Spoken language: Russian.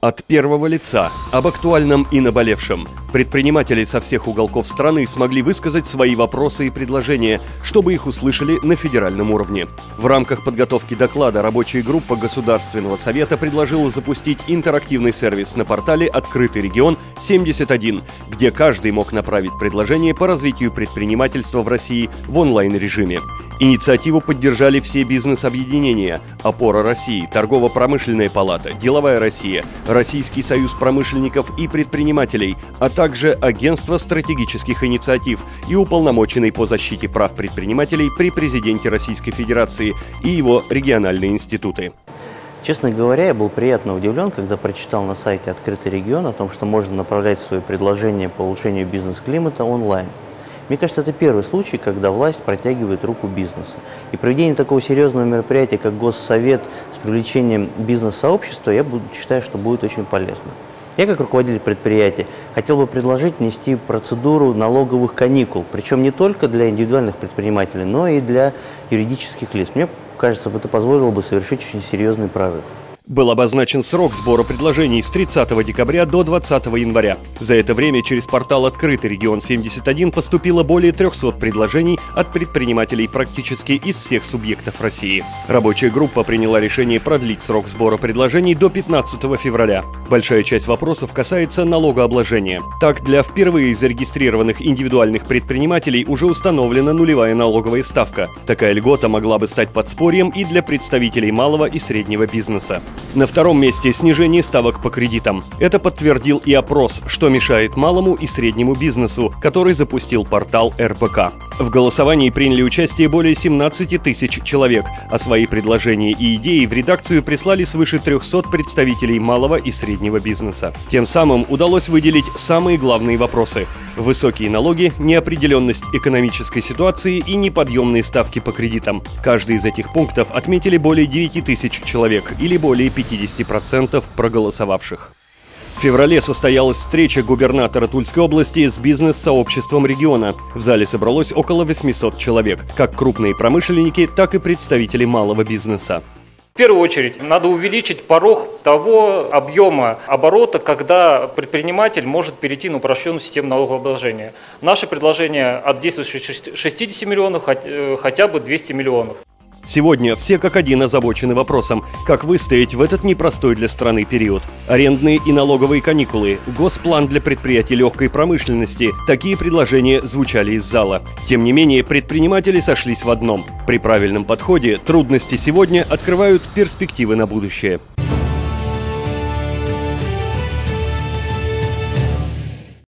От первого лица, об актуальном и наболевшем. Предприниматели со всех уголков страны смогли высказать свои вопросы и предложения, чтобы их услышали на федеральном уровне. В рамках подготовки доклада рабочая группа Государственного совета предложила запустить интерактивный сервис на портале «Открытый регион 71», где каждый мог направить предложение по развитию предпринимательства в России в онлайн-режиме. Инициативу поддержали все бизнес-объединения: «Опора России», Торгово-промышленная палата, «Деловая Россия», Российский союз промышленников и предпринимателей, а также Агентство стратегических инициатив и уполномоченный по защите прав предпринимателей при президенте Российской Федерации и его региональные институты. Честно говоря, я был приятно удивлен, когда прочитал на сайте «Открытый регион» о том, что можно направлять свои предложения по улучшению бизнес-климата онлайн. Мне кажется, это первый случай, когда власть протягивает руку бизнесу. И проведение такого серьезного мероприятия, как Госсовет, с привлечением бизнес-сообщества, я считаю, что будет очень полезно. Я, как руководитель предприятия, хотел бы предложить внести процедуру налоговых каникул, причем не только для индивидуальных предпринимателей, но и для юридических лиц. Мне кажется, это позволило бы совершить очень серьезный прорыв. Был обозначен срок сбора предложений с 30 декабря до 20 января. За это время через портал «Открытый регион 71» поступило более 300 предложений от предпринимателей практически из всех субъектов России. Рабочая группа приняла решение продлить срок сбора предложений до 15 февраля. Большая часть вопросов касается налогообложения. Так, для впервые зарегистрированных индивидуальных предпринимателей уже установлена нулевая налоговая ставка. Такая льгота могла бы стать подспорьем и для представителей малого и среднего бизнеса. На втором месте снижение ставок по кредитам. Это подтвердил и опрос, что мешает малому и среднему бизнесу, который запустил портал РБК. В голосовании приняли участие более 17 тысяч человек, а свои предложения и идеи в редакцию прислали свыше 300 представителей малого и среднего бизнеса. Тем самым удалось выделить самые главные вопросы: высокие налоги, неопределенность экономической ситуации и неподъемные ставки по кредитам. Каждый из этих пунктов отметили более 9 тысяч человек, или более 50% проголосовавших. В феврале состоялась встреча губернатора Тульской области с бизнес-сообществом региона. В зале собралось около 800 человек, как крупные промышленники, так и представители малого бизнеса. В первую очередь, надо увеличить порог того объема оборота, когда предприниматель может перейти на упрощенную систему налогообложения. Наше предложение от действующих 60 миллионов хотя бы 200 миллионов. Сегодня все как один озабочены вопросом, как выстоять в этот непростой для страны период. Арендные и налоговые каникулы, госплан для предприятий легкой промышленности – такие предложения звучали из зала. Тем не менее, предприниматели сошлись в одном: при правильном подходе трудности сегодня открывают перспективы на будущее.